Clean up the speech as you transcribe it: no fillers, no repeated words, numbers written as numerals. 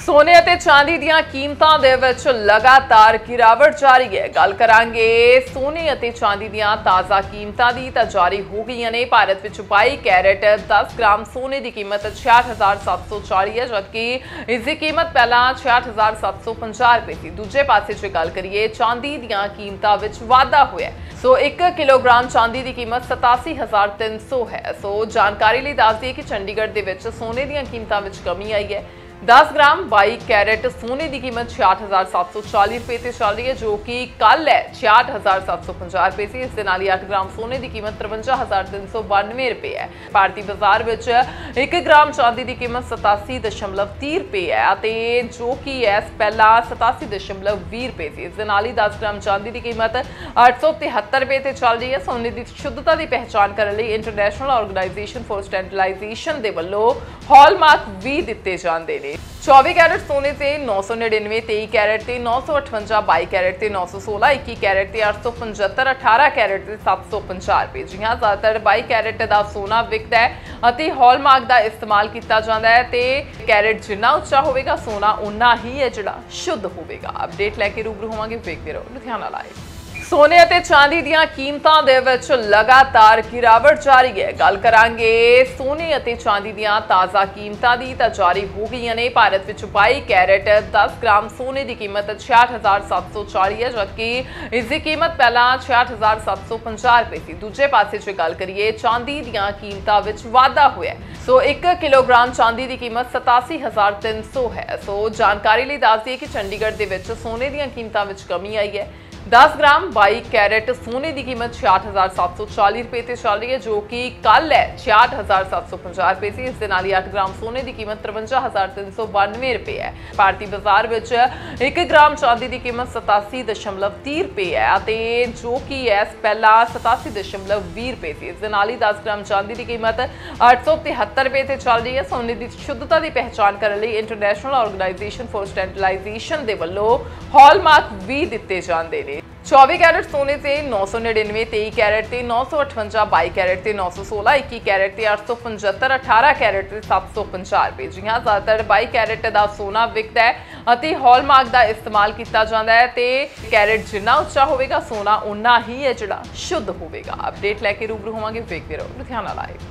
सोने ਅਤੇ ਚਾਂਦੀ ਦੀਆਂ ਕੀਮਤਾਂ ਦੇ ਵਿੱਚ ਲਗਾਤਾਰ ਗਿਰਾਵਟ ਜਾਰੀ ਹੈ। ਗੱਲ ਕਰਾਂਗੇ ਸੋਨੇ ਅਤੇ ਚਾਂਦੀ ਦੀਆਂ ਤਾਜ਼ਾ ਕੀਮਤਾਂ ਦੀ ਤਾਂ ਜਾਰੀ ਹੋ ਗਈਆਂ ਨੇ। ਭਾਰਤ ਵਿੱਚ 22 ਕੈਰਟ 10 ਗ੍ਰਾਮ ਸੋਨੇ ਦੀ ਕੀਮਤ 66740 ਹੈ, ਜਦਕਿ ਇਸ ਦੀ ਕੀਮਤ ਪਹਿਲਾਂ 66750 ਰੁਪਏ ਸੀ। ਦੂਜੇ ਪਾਸੇ ਜੇ ਗੱਲ ਕਰੀਏ ਚਾਂਦੀ ਦੀਆਂ ਕੀਮਤਾਂ ਵਿੱਚ ਵਾਧਾ ਹੋਇਆ ਹੈ। ਸੋ 1 ਕਿਲੋਗ੍ਰਾਮ ਚਾਂਦੀ ਦੀ ਕੀਮਤ 87300 ਹੈ। ਸੋ ਜਾਣਕਾਰੀ ਲਈ ਦੱਸ ਦਈਏ ਕਿ ਚੰਡੀਗੜ੍ਹ ਦੇ ਵਿੱਚ ਸੋਨੇ ਦੀਆਂ ਕੀਮਤਾਂ ਵਿੱਚ ਕਮੀ ਆਈ ਹੈ। 10 ग्राम 22 कैरेट सोने की कीमत 66740 रुपए से चल रही है, जो कि कल है 66750 रुपए से। इस 8 ग्राम सोने की कीमत 53392 रुपए है। भारतीय बाजार में 1 ग्राम चांदी की कीमत 87.30 रुपए है, जो कि है पहला 87.20 रुपए से। इस 10 ग्राम चांदी की कीमत 873 रुपए से चल रही है। सोने की शुद्धता की पहचान करने लिए इंटरनेशनल ऑर्गेनाइजेशन फॉर स्टैंडर्डाइजेशन के वालों हॉलमार्क भी दिते जाते हैं। 24 कैरेट सोने से 999, 23 कैरेट से 958, 22 कैरेट से 916, 21 कैरेट से 875, 18 कैरेट से 750 रुपए। जी हाँ, ज्यादातर 22 कैरेट का सोना विकता है, हॉलमार्क का इस्तेमाल किया जाता है। तो कैरेट जिन्ना उच्चा होगा सोना उन्ना ही है जिहड़ा शुद्ध होगा। अपडेट लैके रूबरू होवांगे, वेखदे रहो लुधियाना लाइव। सोने ਅਤੇ ਚਾਂਦੀ ਦੀਆਂ ਕੀਮਤਾਂ ਦੇ ਵਿੱਚ ਲਗਾਤਾਰ ਗਿਰਾਵਟ ਜਾਰੀ ਹੈ। ਗੱਲ ਕਰਾਂਗੇ ਸੋਨੇ ਅਤੇ ਚਾਂਦੀ ਦੀਆਂ ਤਾਜ਼ਾ ਕੀਮਤਾਂ ਦੀ ਤਾਂ ਜਾਰੀ ਹੋ ਗਈਆਂ ਨੇ। ਭਾਰਤ ਵਿੱਚ 22 ਕੈਰਟ 10 ਗ੍ਰਾਮ ਸੋਨੇ ਦੀ ਕੀਮਤ 66740 ਹੈ, ਜਦਕਿ ਇਸ ਦੀ ਕੀਮਤ ਪਹਿਲਾਂ 66750 ਰੁਪਏ ਸੀ। ਦੂਜੇ ਪਾਸੇ ਜੇ ਗੱਲ ਕਰੀਏ ਚਾਂਦੀ ਦੀਆਂ ਕੀਮਤਾਂ ਵਿੱਚ ਵਾਧਾ ਹੋਇਆ ਹੈ। ਸੋ 1 ਕਿਲੋਗ੍ਰਾਮ ਚਾਂਦੀ ਦੀ ਕੀਮਤ 87300 ਹੈ। ਸੋ ਜਾਣਕਾਰੀ ਲਈ ਦੱਸ ਦਈਏ ਕਿ ਚੰਡੀਗੜ੍ਹ ਦੇ ਵਿੱਚ ਸੋਨੇ ਦੀਆਂ ਕੀਮਤਾਂ ਵਿੱਚ ਕਮੀ ਆਈ ਹੈ। 10 ग्राम 22 कैरेट सोने की कीमत 66740 रुपए से चल रही है, जो कि कल है 66750 रुपए से। इस 8 ग्राम सोने की कीमत 53392 रुपए है। भारतीय बाजार में 1 ग्राम चांदी की कीमत 87.30 रुपए है, जो कि है पहला 87.20 रुपए से। इस 10 ग्राम चांदी की कीमत 873 रुपए से चल रही है। सोने की शुद्धता की पहचान करने लिए इंटरनेशनल ऑर्गेनाइजेशन फॉर स्टैंडर्डाइजेशन के वालों हॉलमार्क भी दिते जाते हैं। 24 कैरेट सोने से 999, 23 कैरेट से 958, 22 कैरेट से 916, 21 कैरेट से 875, 18 कैरेट से 750 रुपए। जी हाँ, ज्यादातर 22 कैरेट का सोना विकता है, हॉलमार्क का इस्तेमाल किया जाता है। तो कैरेट जिन्ना उच्चा होगा सोना उन्ना ही है जिहड़ा शुद्ध होगा। अपडेट लैके रूबरू होवांगे, वेखदे रहो लुधियाना लाइव।